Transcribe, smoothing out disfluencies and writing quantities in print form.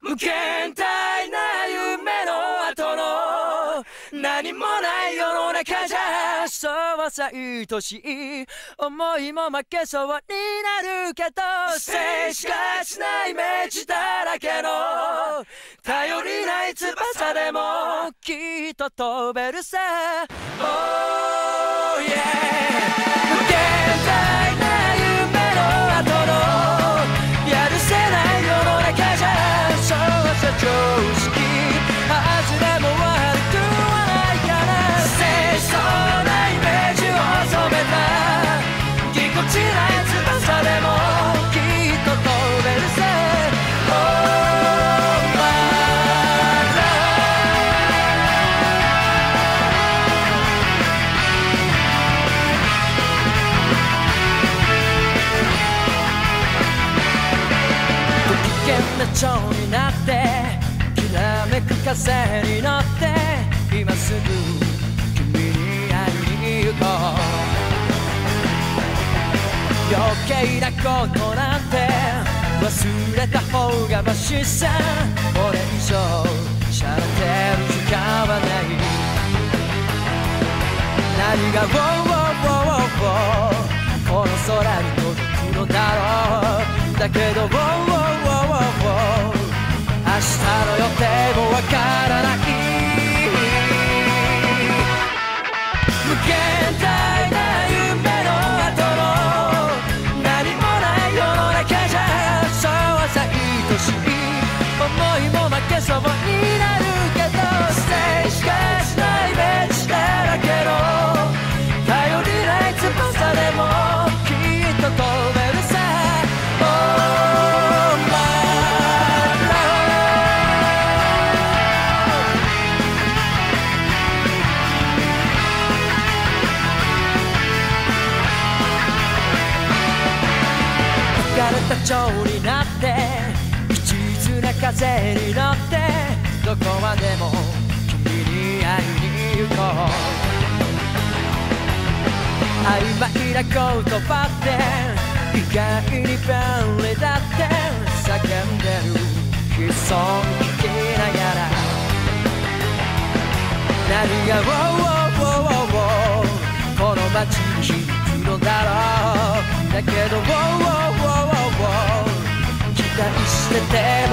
無限大な夢の後の何もない世の中じゃ、そうさ愛しい思いも負けそうになるけど、静しがちなイメージだらけの頼りない翼でもきっと飛べるさ。Oh yeah、 無限大な夢の後のやるせない世の中じゃ、そうさ常識外れも悪くはないから、清楚なイメージを染めたぎこちない翼でもきっと飛べるぜ。Oh my love、 ご機嫌な蝶になってきらめく風に乗って今すぐ君に会いに行こう。余計なことなんて忘れた方がマシさ、これ以上しゃれてる時間はない。何がこの空に届くのだろう。だけど明日の予定もわからない。無限大な夢の後の何もない世の中じゃ、そうさ愛しい思いも負けそうになるけど、静しがちなイメージだらけの頼りない翼でもきっと飛べるさ。Oh my love、 浮かれた蝶になって一途な風に乗ってどこまでも君に会いに行こう。曖昧な言葉って意外に便利だって叫んでる悲壮聞きながら、何がこの街に響くのだろう。だけど期待してて